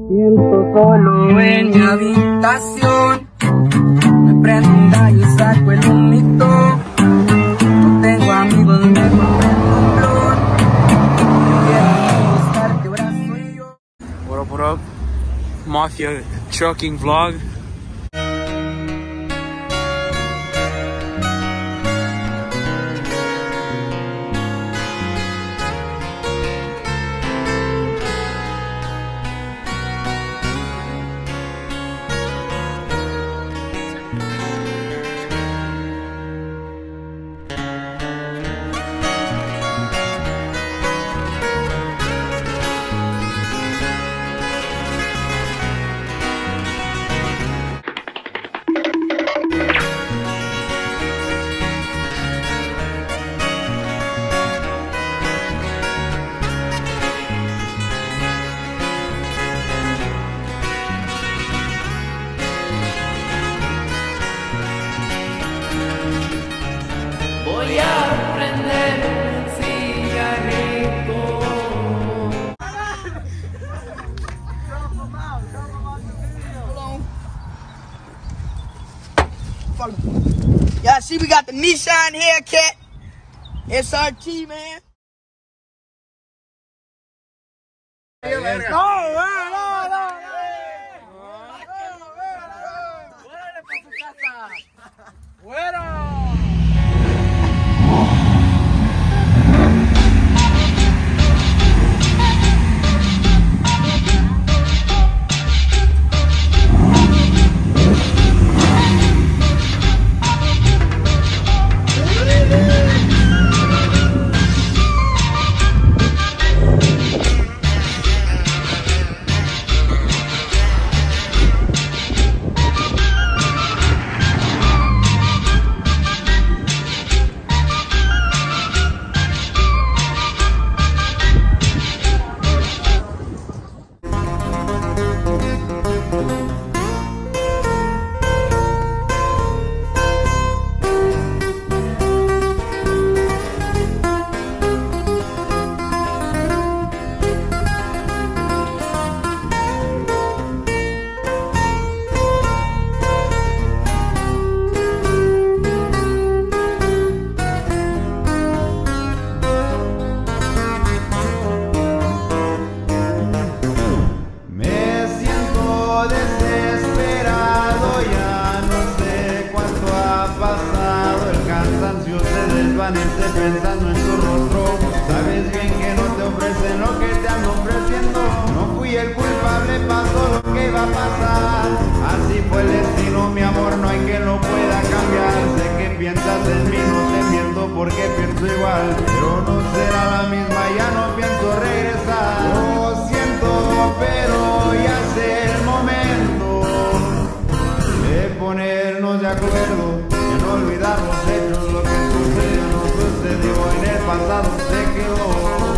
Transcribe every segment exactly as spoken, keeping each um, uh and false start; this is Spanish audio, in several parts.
siento solo en mi habitación. Me prendo un gallo y saco el humito. No tengo amigos, me comprendo un blon. Quiero buscar qué brazo y yo. What up, what up? Mafia trucking vlog. Voy a prender un cigarrito. Y'all see we got the Nissan haircut. S R T, man. No, no, no, no. Bueno. Pensando en tu rostro, sabes bien que no te ofrecen lo que te ando ofreciendo. No fui el culpable, pasó lo que iba a pasar. Así fue el destino, mi amor, no hay quien lo pueda cambiar. Sé que piensas en mí, no te miento porque pienso igual, pero no será la misma, ya no pienso regresar. Lo siento, pero ya es el momento de ponernos de acuerdo, de no olvidar los hechos, lo que sucedió no sucedió, en el pasado se quedó.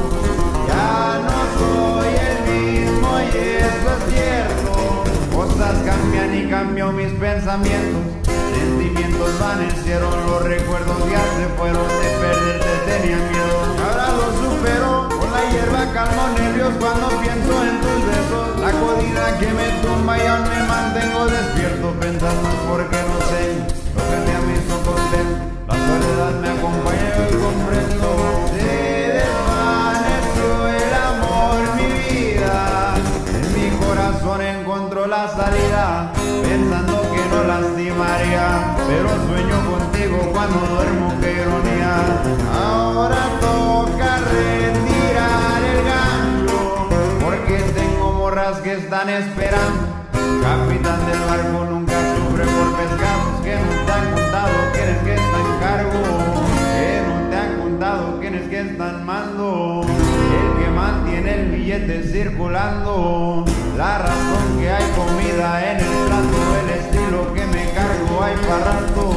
Ya no soy el mismo y eso es cierto. Cosas cambian y cambió mis pensamientos, sentimientos vanecieron, los recuerdos ya se fueron, de perderte tenía miedo. Ahora lo supero, con la hierba calmo nervios cuando pienso en tus besos. La codina que me tumba y aún me mantengo despierto, pensando porque no sé lo que me ha visto contento. La soledad me acompaña y comprendo. Se desvaneció el amor, mi vida. En mi corazón encontró la salida, pensando que no lastimaría, pero sueño contigo cuando duermo, qué ironía. Ahora toca retirar el gancho, porque tengo morras que están esperando. Capitán del barco nunca sufre por pescados, que no te han contado quiénes que están en cargo, que no te han contado quiénes que están mando, el que mantiene el billete circulando, la razón que hay comida en el plato, el estilo que me cargo hay para rato.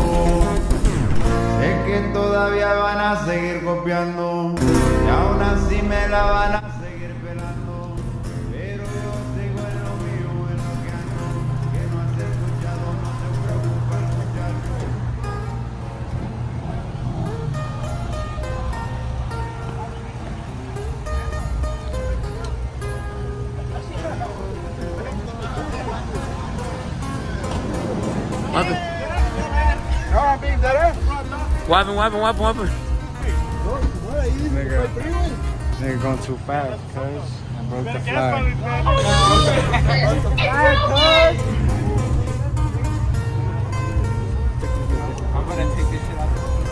Sé que todavía van a seguir copiando y aún así me la van a seguir pelando, pero yo sigo en lo mío, en lo que ando, que no has escuchado, no te preocupes muchacho. What happened? What happened? What happened? What happened? What happened? Nigga, nigga going too fast, cuz. I broke the flag. I'm gonna take this shit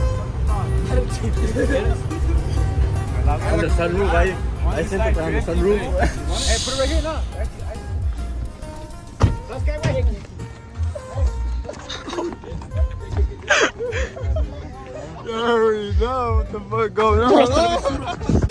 out. On the sunroof, I, I sent it on the sunroof. Hey, put it right here now. Let's get right here. You already know what the fuck going on.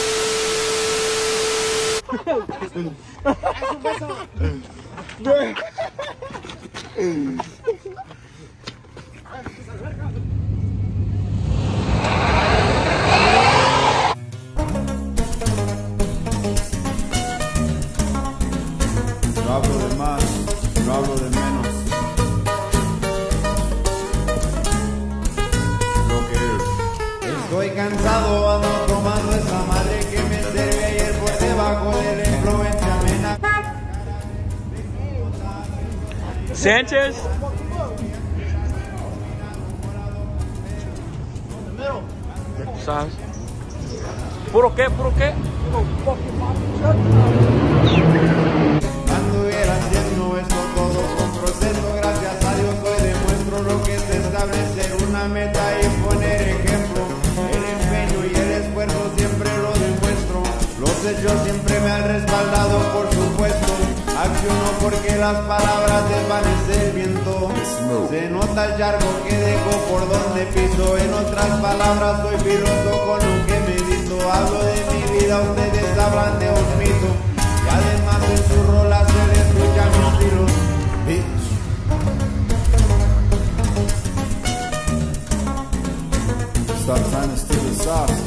Yo hablo de más, yo hablo de menos. Lo que es. Estoy cansado, ando tomando esa madre que me serví ayer por debajo de la influencia amena. Sanchez? ¿Sabes? ¿Puro qué? ¿Puro qué? Anduviera haciendo esto todo con proceso, gracias a Dios hoy demuestro lo que es establecer una meta y poner ejemplo. El empeño y el esfuerzo siempre lo demuestro. Los hechos siempre me han respaldado, por supuesto. Acciono porque las palabras desvanecen el viento. Se nota el charco que dejo por donde piso. En otras palabras soy filoso con lo que medito. Hablo de mi vida, ustedes hablan de un mito. Y además en su rola se le escucha mi estilo. Bitch. Stop trying to steal the sauce.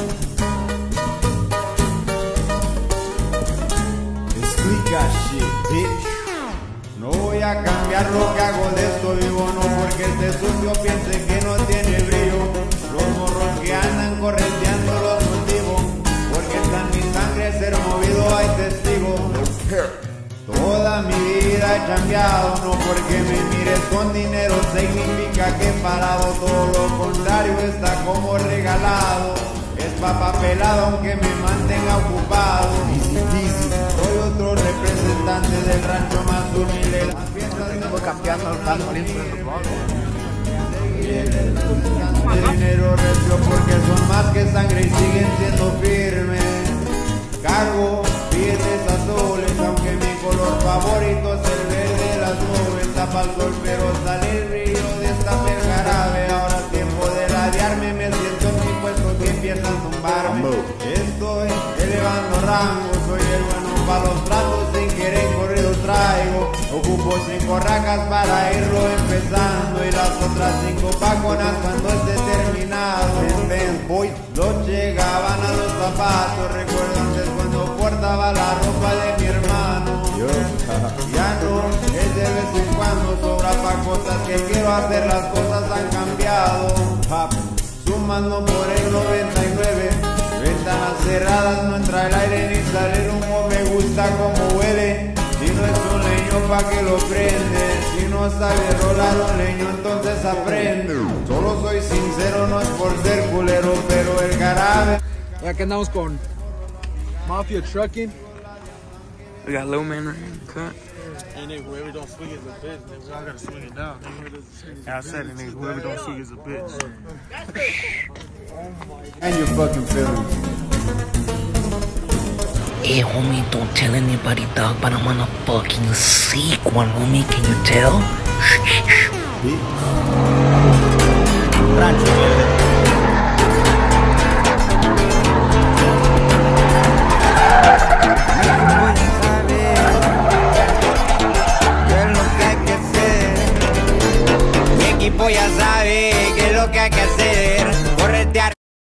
Explica shit, bitch. No voy a cambiar lo que hago, de esto vivo, no porque este sucio piense que no tiene brillo. Los morros que andan correteando los motivos, porque está en mi sangre ser movido, hay testigos. Toda mi vida he cambiado, no porque me mires con dinero significa que he parado, todo lo contrario está como regalado. Es papá pelado aunque me mantenga ocupado. Soy otro representante del rancho más humilde. Las fiestas de campeando el tanto limpio de de dinero recio porque son más que sangre y siguen siendo firmes. Cargo billetes azules, aunque mi color favorito es el verde, las nubes tapa el sol, pero sale el río de esta perjarabe. Ahora es tiempo de ladearme, me siento en mi puesto que empiezan a tumbarme. Estoy elevando rango, soy el bueno para los tratos, sin querer corrido traigo. Ocupo cinco rajas para irlo empezando y las otras cinco paconas cuando esté terminado. En vez voy, los llegaban a los zapatos, recuerdo antes cuando portaba la ropa de mi hermano. Ya no, es de vez en cuando, sobra pa' cosas que quiero hacer, las cosas han cambiado. Sumando por el noventa y nueve, ventanas cerradas, no entra el aire ni sale el humo, me gusta como huele. Si no es un leño pa' que lo prende, si no sabe rolar un leño entonces aprende. Solo soy sincero, no es por ser culero, pero el jarabe. Ya que andamos con Mafia Trucking. We got low man right here in the cut. And nigga, whoever don't swing is a bitch, nigga. I gotta swing it down. And I said it, nigga, whoever don't swing is a bitch. And your fucking feelings. Hey homie, don't tell anybody dog, but I'm on a fucking sick one, homie, can you tell? Shh, shh, shh. Rancho.